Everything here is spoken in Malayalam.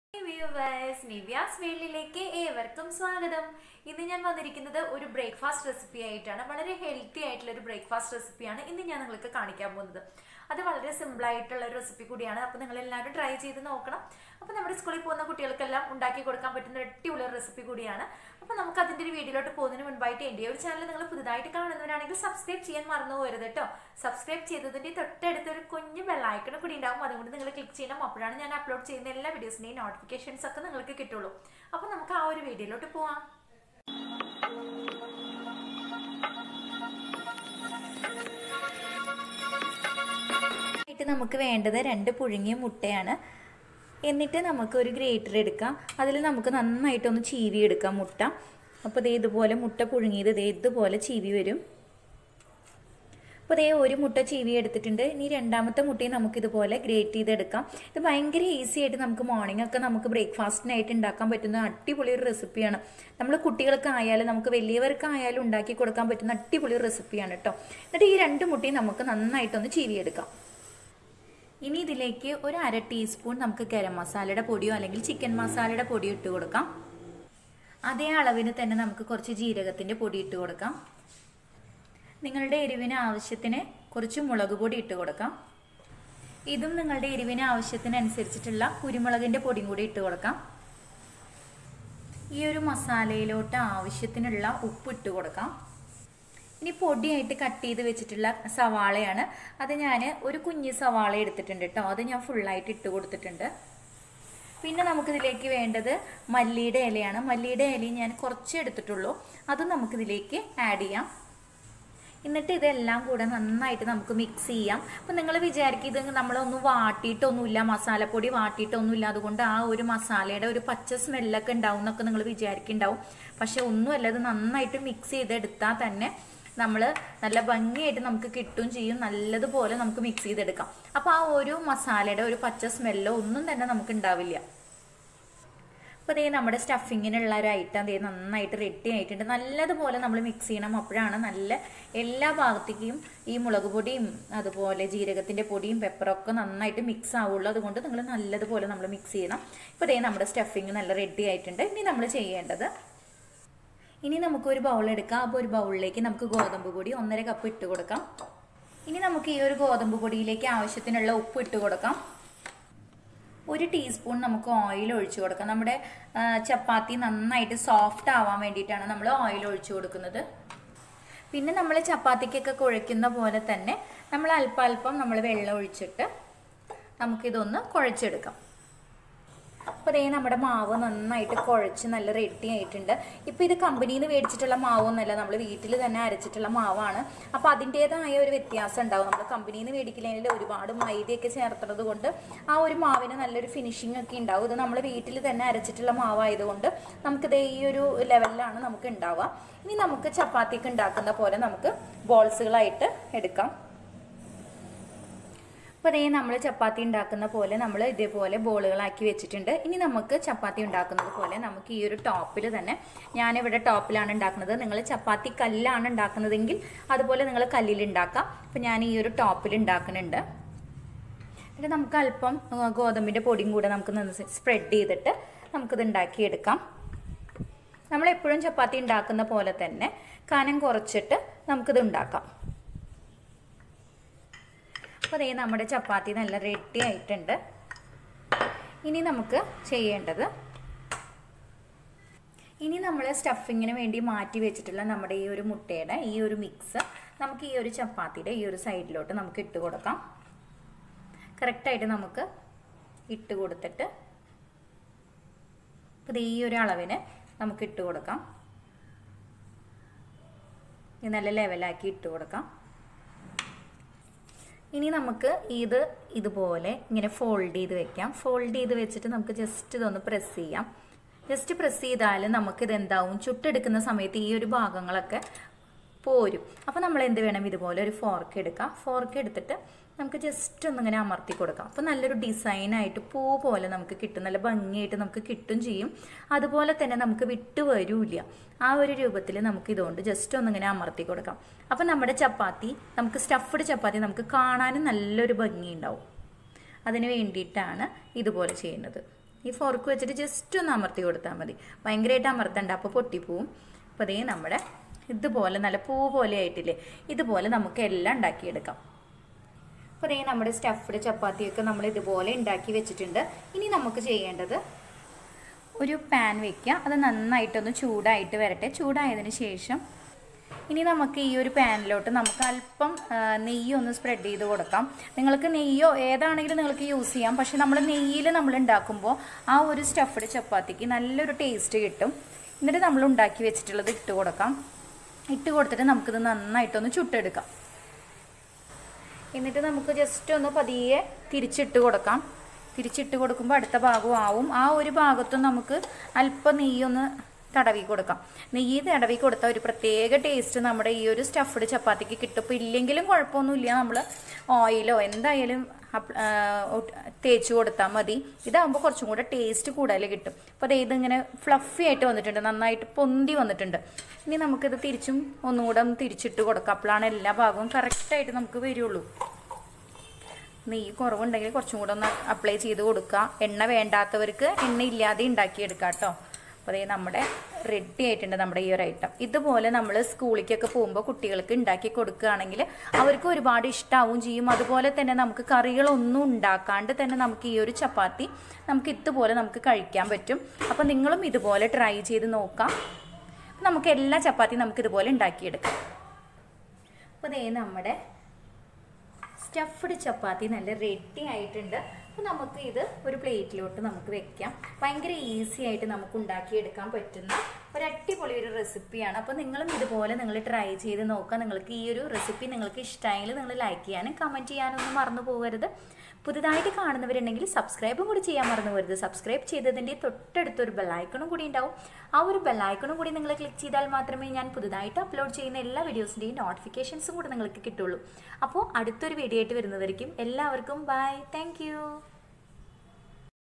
Hey viewers, Nivya's വീട്ടിലേക്ക് ഏവർക്കും സ്വാഗതം. ഇന്ന് ഞാൻ വന്നിരിക്കുന്നത് ഒരു ബ്രേക്ക്ഫാസ്റ്റ് റെസിപ്പി ആയിട്ടാണ്. വളരെ ഹെൽത്തി ആയിട്ടുള്ള ഒരു ബ്രേക്ക്ഫാസ്റ്റ് റെസിപ്പിയാണ് ഇന്ന് ഞാൻ നിങ്ങൾക്ക് കാണിക്കാൻ പോകുന്നത്. അത് വളരെ സിമ്പിൾ ആയിട്ടുള്ള ഒരു റെസിപ്പി കൂടിയാണ്. അപ്പോൾ നിങ്ങൾ എല്ലാവരും ട്രൈ ചെയ്ത് നോക്കണം. അപ്പോൾ നമ്മുടെ സ്കൂളിൽ പോകുന്ന കുട്ടികൾക്കെല്ലാം ഉണ്ടാക്കി കൊടുക്കാൻ പറ്റുന്ന അടിപൊളി റെസിപ്പി കൂടിയാണ്. അപ്പോൾ നമുക്ക് അതിൻ്റെ ഒരു വീഡിയോയിലോട്ട് പോകുന്നതിന് മുൻപായിട്ട് എൻ്റെ ഒരു ചാനൽ നിങ്ങൾ പുതുതായിട്ട് കാണുന്നവരാണെങ്കിൽ സബ്സ്ക്രൈബ് ചെയ്യാൻ മറന്നു പോകരുത് കേട്ടോ. സബ്സ്ക്രൈബ് ചെയ്തതിൻ്റെ തൊട്ടടുത്ത് ഒരു കുഞ്ഞു ബെല്ലൈക്കൺ കൂടി ഉണ്ടാവും. അതുകൊണ്ട് നിങ്ങൾ ക്ലിക്ക് ചെയ്യണം. അപ്പോഴാണ് ഞാൻ അപ്ലോഡ് ചെയ്യുന്ന എല്ലാ വീഡിയോസിൻ്റെയും നോട്ടിഫിക്കേഷൻസ് ഒക്കെ നിങ്ങൾക്ക് കിട്ടുള്ളൂ. അപ്പോൾ നമുക്ക് ആ ഒരു വീഡിയോയിലോട്ട് പോവാം. നമുക്ക് വേണ്ടത് 2 പുഴുങ്ങിയ മുട്ടയാണ്. എന്നിട്ട് നമുക്ക് ഒരു ഗ്രേറ്റർ എടുക്കാം. അതിൽ നമുക്ക് നന്നായിട്ടൊന്ന് ചീവി എടുക്കാം മുട്ട. അപ്പോൾ ദേ ഇതുപോലെ മുട്ട പുഴുങ്ങിയത് ദേ ഇതുപോലെ ചീവി വരും. അപ്പോൾ ദേ ഒരു മുട്ട ചീവി എടുത്തിട്ടുണ്ട്. ഇനി രണ്ടാമത്തെ മുട്ടയും നമുക്കിതുപോലെ ഗ്രേറ്റ് ചെയ്തെടുക്കാം. ഇത് ഭയങ്കര ഈസി ആയിട്ട് നമുക്ക് മോർണിംഗ് ഒക്കെ നമുക്ക് ബ്രേക്ക്ഫാസ്റ്റിനായിട്ട് ഉണ്ടാക്കാൻ പറ്റുന്ന അടിപൊളി ഒരു റെസിപ്പിയാണ്. നമ്മൾ കുട്ടികൾക്കായാലും നമുക്ക് വലിയവർക്കായാലും ഉണ്ടാക്കി കൊടുക്കാൻ പറ്റുന്ന അടിപൊളി റെസിപ്പിയാണ് കേട്ടോ. എന്നിട്ട് ഈ 2 മുട്ടയും നമുക്ക് നന്നായിട്ടൊന്ന് ചീവിയെടുക്കാം. ഇനി ഇതിലേക്ക് ഒരു 1/2 ടീസ്പൂൺ നമുക്ക് ഗരം മസാലയുടെ പൊടിയോ അല്ലെങ്കിൽ ചിക്കൻ മസാലയുടെ പൊടിയോ ഇട്ട് കൊടുക്കാം. അതേ അളവിന് തന്നെ നമുക്ക് കുറച്ച് ജീരകത്തിൻ്റെ പൊടി ഇട്ട് കൊടുക്കാം. നിങ്ങളുടെ എരിവിന് ആവശ്യത്തിന് കുറച്ച് മുളക് പൊടി ഇട്ട് കൊടുക്കാം. ഇതും നിങ്ങളുടെ എരിവിന് ആവശ്യത്തിനനുസരിച്ചിട്ടുള്ള കുരുമുളകിൻ്റെ പൊടിയും കൂടി ഇട്ട് കൊടുക്കാം. ഈ ഒരു മസാലയിലോട്ട് ആവശ്യത്തിനുള്ള ഉപ്പ് ഇട്ട് കൊടുക്കാം. ഇനി പൊടിയായിട്ട് കട്ട് ചെയ്ത് വെച്ചിട്ടുള്ള സവാളയാണ്. അത് ഞാൻ ഒരു കുഞ്ഞ് സവാള എടുത്തിട്ടുണ്ട് കേട്ടോ. അത് ഞാൻ ഫുള്ളായിട്ട് ഇട്ട് കൊടുത്തിട്ടുണ്ട്. പിന്നെ നമുക്കിതിലേക്ക് വേണ്ടത് മല്ലിയുടെ ഇലയാണ്. മല്ലിയുടെ ഇലയും ഞാൻ കുറച്ച് എടുത്തിട്ടുള്ളൂ. അതും നമുക്കിതിലേക്ക് ആഡ് ചെയ്യാം. എന്നിട്ട് ഇതെല്ലാം കൂടെ നന്നായിട്ട് നമുക്ക് മിക്സ് ചെയ്യാം. അപ്പം നിങ്ങൾ വിചാരിക്കും ഇത് നമ്മളൊന്നും വാട്ടിയിട്ടൊന്നുമില്ല, മസാലപ്പൊടി വാട്ടിയിട്ടൊന്നുമില്ല, അതുകൊണ്ട് ആ ഒരു മസാലയുടെ ഒരു പച്ച സ്മെല്ലൊക്കെ ഉണ്ടാവും എന്നൊക്കെ നിങ്ങൾ വിചാരിക്കുന്നുണ്ടാവും. പക്ഷെ ഒന്നുമല്ല, ഇത് നന്നായിട്ട് മിക്സ് ചെയ്തെടുത്താൽ തന്നെ നമ്മൾ നല്ല ഭംഗിയായിട്ട് നമുക്ക് കിട്ടുകയും ചെയ്യും. നല്ലതുപോലെ നമുക്ക് മിക്സ് ചെയ്തെടുക്കാം. അപ്പോൾ ആ ഒരു മസാലയുടെ ഒരു പച്ച സ്മെല്ലോ ഒന്നും തന്നെ നമുക്ക് ഉണ്ടാവില്ല. അപ്പോൾ അതേ നമ്മുടെ സ്റ്റഫിങ്ങിനുള്ള ഒരു ഐറ്റം അതേ നന്നായിട്ട് റെഡി ആയിട്ടുണ്ട്. നല്ലതുപോലെ നമ്മൾ മിക്സ് ചെയ്യണം. അപ്പോഴാണ് നല്ല എല്ലാ ഭാഗത്തേക്കും ഈ മുളക് പൊടിയും അതുപോലെ ജീരകത്തിൻ്റെ പൊടിയും പെപ്പറൊക്കെ നന്നായിട്ട് മിക്സ് ആവുള്ളൂ. അതുകൊണ്ട് നിങ്ങൾ നല്ലതുപോലെ നമ്മൾ മിക്സ് ചെയ്യണം. ഇപ്പോൾ അതേ നമ്മുടെ സ്റ്റഫിങ് നല്ല റെഡി ആയിട്ടുണ്ട്. ഇനി നമ്മൾ ചെയ്യേണ്ടത്, ഇനി നമുക്കൊരു ബൗൾ എടുക്കാം. അപ്പോൾ ഒരു ബൗളിലേക്ക് നമുക്ക് ഗോതമ്പ് പൊടി 1.5 കപ്പ് ഇട്ട് കൊടുക്കാം. ഇനി നമുക്ക് ഈ ഒരു ഗോതമ്പ് പൊടിയിലേക്ക് ആവശ്യത്തിനുള്ള ഉപ്പ് ഇട്ട് കൊടുക്കാം. 1 ടീസ്പൂൺ നമുക്ക് ഓയിൽ ഒഴിച്ചു കൊടുക്കാം. നമ്മുടെ ചപ്പാത്തി നന്നായിട്ട് സോഫ്റ്റ് ആവാൻ വേണ്ടിയിട്ടാണ് നമ്മൾ ഓയിൽ ഒഴിച്ചു കൊടുക്കുന്നത്. പിന്നെ നമ്മൾ ചപ്പാത്തിക്കൊക്കെ കുഴയ്ക്കുന്ന പോലെ തന്നെ നമ്മൾ അല്പം നമ്മൾ വെള്ളം ഒഴിച്ചിട്ട് നമുക്കിതൊന്ന് കുഴച്ചെടുക്കാം. അപ്പോൾ അതേ നമ്മുടെ മാവ് നന്നായിട്ട് കുഴച്ച് നല്ല റെഡി ആയിട്ടുണ്ട്. ഇപ്പോൾ ഇത് കമ്പനിയിൽ നിന്ന് മേടിച്ചിട്ടുള്ള മാവൊന്നുമല്ല, നമ്മൾ വീട്ടിൽ തന്നെ അരച്ചിട്ടുള്ള മാവാണ്. അപ്പോൾ അതിൻ്റേതായ ഒരു വ്യത്യാസം ഉണ്ടാവും. നമ്മൾ കമ്പനിയിൽ നിന്ന് മേടിക്കുന്നതിൽ ഒരുപാട് മൈദയൊക്കെ ചേർത്തുന്നത് കൊണ്ട് ആ ഒരു മാവിന് നല്ലൊരു ഫിനിഷിംഗ് ഒക്കെ ഉണ്ടാവും. ഇത് നമ്മൾ വീട്ടിൽ തന്നെ അരച്ചിട്ടുള്ള മാവായതുകൊണ്ട് നമുക്കിത് ഈ ഒരു ലെവലിലാണ് നമുക്ക് ഉണ്ടാവുക. ഇനി നമുക്ക് ചപ്പാത്തിയൊക്കെ ഉണ്ടാക്കുന്ന പോലെ നമുക്ക് ബോൾസുകളായിട്ട് എടുക്കാം. അപ്പോൾ അതേ നമ്മൾ ചപ്പാത്തി ഉണ്ടാക്കുന്ന പോലെ നമ്മൾ ഇതേപോലെ ബോളുകളാക്കി വെച്ചിട്ടുണ്ട്. ഇനി നമുക്ക് ചപ്പാത്തി ഉണ്ടാക്കുന്നത് പോലെ നമുക്ക് ഈ ഒരു ടോപ്പിൽ തന്നെ, ഞാനിവിടെ ടോപ്പിലാണ് ഉണ്ടാക്കുന്നത്. നിങ്ങൾ ചപ്പാത്തി കല്ലാണ് ഉണ്ടാക്കുന്നതെങ്കിൽ അതുപോലെ നിങ്ങൾ കല്ലിൽ ഉണ്ടാക്കാം. അപ്പോൾ ഞാൻ ഈ ഒരു ടോപ്പിൽ ഉണ്ടാക്കുന്നുണ്ട്. എന്നിട്ട് നമുക്ക് അല്പം ഗോതമ്പിൻ്റെ പൊടിയും കൂടെ നമുക്ക് സ്പ്രെഡ് ചെയ്തിട്ട് നമുക്കിത് ഉണ്ടാക്കിയെടുക്കാം. നമ്മളെപ്പോഴും ചപ്പാത്തി ഉണ്ടാക്കുന്ന പോലെ തന്നെ കനം കുറച്ചിട്ട് നമുക്കിത് ഉണ്ടാക്കാം. അപ്പോൾ അതേ നമ്മുടെ ചപ്പാത്തി നല്ല റെഡി ആയിട്ടുണ്ട്. ഇനി നമുക്ക് ചെയ്യേണ്ടത്, ഇനി നമ്മൾ സ്റ്റഫിങ്ങിന് വേണ്ടി മാറ്റി വെച്ചിട്ടുള്ള നമ്മുടെ ഈ ഒരു മുട്ടയുടെ ഈ ഒരു മിക്സ് നമുക്ക് ഈ ഒരു ചപ്പാത്തിയുടെ ഈ ഒരു സൈഡിലോട്ട് നമുക്ക് ഇട്ട് കൊടുക്കാം. കറക്റ്റായിട്ട് നമുക്ക് ഇട്ട് കൊടുത്തിട്ട് അപ്പോൾ ഈ ഒരു അളവിന് നമുക്ക് ഇട്ട് കൊടുക്കാം. ഇത് നല്ല ലെവലാക്കി ഇട്ട് കൊടുക്കാം. ഇനി നമുക്ക് ഇതുപോലെ ഇങ്ങനെ ഫോൾഡ് ചെയ്ത് വെക്കാം. ഫോൾഡ് ചെയ്ത് വെച്ചിട്ട് നമുക്ക് ജസ്റ്റ് ഇതൊന്ന് പ്രസ് ചെയ്യാം. ജസ്റ്റ് പ്രസ് ചെയ്താൽ നമുക്കിത് എന്താവും, ചുട്ടെടുക്കുന്ന സമയത്ത് ഈ ഒരു ഭാഗങ്ങളൊക്കെ പോരും. അപ്പോൾ നമ്മൾ എന്ത് വേണം, ഇതുപോലെ ഒരു ഫോർക്ക് എടുക്കാം. ഫോർക്ക് എടുത്തിട്ട് നമുക്ക് ജസ്റ്റ് ഒന്നിങ്ങനെ അമർത്തി കൊടുക്കാം. അപ്പോൾ നല്ലൊരു ഡിസൈനായിട്ട് പൂ പോലെ നമുക്ക് കിട്ടും. നല്ല ഭംഗിയായിട്ട് നമുക്ക് കിട്ടും ചെയ്യും. അതുപോലെ തന്നെ നമുക്ക് വിട്ടു വരില്ല. ആ ഒരു രൂപത്തിൽ നമുക്ക് ഇതുകൊണ്ട് ജസ്റ്റ് ഒന്നിങ്ങനെ അമർത്തി കൊടുക്കാം. അപ്പോൾ നമ്മുടെ ചപ്പാത്തി, നമുക്ക് സ്റ്റഫ്ഡ് ചപ്പാത്തി നമുക്ക് കാണാനും നല്ലൊരു ഭംഗി ഉണ്ടാവും. അതിന് വേണ്ടിയിട്ടാണ് ഇതുപോലെ ചെയ്യുന്നത്. ഈ ഫോർക്ക് വെച്ചിട്ട് ജസ്റ്റ് ഒന്ന് അമർത്തി കൊടുത്താൽ മതി. ഭയങ്കരമായിട്ട് അമർത്തണ്ട, അപ്പോൾ പൊട്ടിപ്പോവും. അപ്പോൾ അതേ നമ്മുടെ ഇതുപോലെ നല്ല പൂ പോലെ ആയിട്ടില്ലേ, ഇതുപോലെ നമുക്ക് എല്ലാം ഉണ്ടാക്കിയെടുക്കാം. അപ്പോൾ അതേ നമ്മുടെ സ്റ്റഫ്ഡ് ചപ്പാത്തിയൊക്കെ നമ്മൾ ഇതുപോലെ ഉണ്ടാക്കി വെച്ചിട്ടുണ്ട്. ഇനി നമുക്ക് ചെയ്യേണ്ടത് ഒരു പാൻ വെക്കുക, അത് നന്നായിട്ടൊന്ന് ചൂടായിട്ട് വരട്ടെ. ചൂടായതിന് ശേഷം ഇനി നമുക്ക് ഈ ഒരു പാനിലോട്ട് നമുക്ക് അല്പം നെയ്യ് ഒന്ന് സ്പ്രെഡ് ചെയ്ത് കൊടുക്കാം. നിങ്ങൾക്ക് നെയ്യോ ഏതാണെങ്കിലും നിങ്ങൾക്ക് യൂസ് ചെയ്യാം. പക്ഷെ നമ്മൾ നെയ്യിൽ നമ്മൾ ഉണ്ടാക്കുമ്പോൾ ആ ഒരു സ്റ്റഫ്ഡ് ചപ്പാത്തിക്ക് നല്ലൊരു ടേസ്റ്റ് കിട്ടും. എന്നിട്ട് നമ്മൾ ഉണ്ടാക്കി വെച്ചിട്ടുള്ളത് ഇട്ട് കൊടുക്കാം. ഇട്ട് കൊടുത്തിട്ട് നമുക്കിത് നന്നായിട്ടൊന്ന് ചുട്ടെടുക്കാം. എന്നിട്ട് നമുക്ക് ജസ്റ്റ് ഒന്ന് പതിയെ തിരിച്ചിട്ട് കൊടുക്കാം. തിരിച്ചിട്ട് കൊടുക്കുമ്പോൾ അടുത്ത ഭാഗവും ആവും. ആ ഒരു ഭാഗത്തും നമുക്ക് അല്പം നെയ്യൊന്ന് തടവി കൊടുക്കാം. നെയ്യ് തടവി കൊടുത്താൽ ഒരു പ്രത്യേക ടേസ്റ്റ് നമ്മുടെ ഈ ഒരു സ്റ്റഫ്ഡ് ചപ്പാത്തിക്ക് കിട്ടും. ഇപ്പോൾ ഇല്ലെങ്കിലും കുഴപ്പമൊന്നുമില്ല, നമ്മൾ ഓയിലോ എന്തായാലും തേച്ച് കൊടുത്താൽ മതി. ഇതാകുമ്പോൾ കുറച്ചും കൂടെ ടേസ്റ്റ് കൂടുതൽ കിട്ടും. അപ്പോൾ അത് ഇതിങ്ങനെ ഫ്ലഫി ആയിട്ട് വന്നിട്ടുണ്ട്, നന്നായിട്ട് പൊന്തി വന്നിട്ടുണ്ട്. ഇനി നമുക്കിത് തിരിച്ചും ഒന്നുകൂടെ ഒന്ന് തിരിച്ചിട്ട് കൊടുക്കാം. അപ്പോഴാണ് എല്ലാ ഭാഗവും കറക്റ്റായിട്ട് നമുക്ക് വരുള്ളൂ. നെയ്യ് കുറവുണ്ടെങ്കിൽ കുറച്ചും കൂടെ ഒന്ന് അപ്ലൈ ചെയ്ത് കൊടുക്കുക. എണ്ണ വേണ്ടാത്തവർക്ക് എണ്ണ ഇല്ലാതെ ഉണ്ടാക്കിയെടുക്കാം കേട്ടോ. അപ്പോൾ അതേ നമ്മുടെ റെഡി ആയിട്ടുണ്ട് നമ്മുടെ ഈ ഒരു ഐറ്റം. ഇതുപോലെ നമ്മൾ സ്കൂളിലേക്കൊക്കെ പോകുമ്പോൾ കുട്ടികൾക്ക് ഉണ്ടാക്കി കൊടുക്കുകയാണെങ്കിൽ അവർക്ക് ഒരുപാട് ഇഷ്ടമാവും ചെയ്യും. അതുപോലെ തന്നെ നമുക്ക് കറികളൊന്നും ഉണ്ടാക്കാണ്ട് തന്നെ നമുക്ക് ഈ ഒരു ചപ്പാത്തി നമുക്ക് ഇതുപോലെ നമുക്ക് കഴിക്കാൻ പറ്റും. അപ്പോൾ നിങ്ങളും ഇതുപോലെ ട്രൈ ചെയ്ത് നോക്കാം. നമുക്ക് എല്ലാ ചപ്പാത്തിയും നമുക്ക് ഇതുപോലെ ഉണ്ടാക്കിയെടുക്കാം. അപ്പോൾ അതേ നമ്മുടെ സ്റ്റഫ്ഡ് ചപ്പാത്തി നല്ല റെഡി ആയിട്ടുണ്ട്. അപ്പോൾ നമുക്ക് ഇത് ഒരു പ്ലേറ്റിലോട്ട് നമുക്ക് വെക്കാം. ഭയങ്കര ഈസി ആയിട്ട് നമുക്ക് ഉണ്ടാക്കിയെടുക്കാൻ പറ്റുന്ന ഒരു അടിപൊളി ഒരു റെസിപ്പിയാണ്. അപ്പോൾ നിങ്ങളും ഇതുപോലെ നിങ്ങൾ ട്രൈ ചെയ്ത് നോക്കുക. നിങ്ങൾക്ക് ഈ ഒരു റെസിപ്പി നിങ്ങൾക്ക് ഇഷ്ടമായെങ്കിൽ നിങ്ങൾ ലൈക്ക് ചെയ്യാനും കമൻറ്റ് ചെയ്യാനും ഒന്നും മറന്നു പോകരുത്. പുതുതായിട്ട് കാണുന്നവരുണ്ടെങ്കിൽ സബ്സ്ക്രൈബും കൂടി ചെയ്യാൻ മറന്നു പോകരുത്. സബ്സ്ക്രൈബ് ചെയ്തതിൻ്റെ തൊട്ടടുത്തൊരു ബെല്ലൈക്കണും കൂടി ഉണ്ടാവും. ആ ഒരു ബെല്ലൈക്കണും കൂടി നിങ്ങൾ ക്ലിക്ക് ചെയ്താൽ മാത്രമേ ഞാൻ പുതുതായിട്ട് അപ്ലോഡ് ചെയ്യുന്ന എല്ലാ വീഡിയോസിൻ്റെയും നോട്ടിഫിക്കേഷൻസും കൂടി നിങ്ങൾക്ക് കിട്ടുള്ളൂ. അപ്പോൾ അടുത്തൊരു വീഡിയോ ആയിട്ട് വരുന്നതായിരിക്കും. എല്ലാവർക്കും ബൈ, താങ്ക് യു.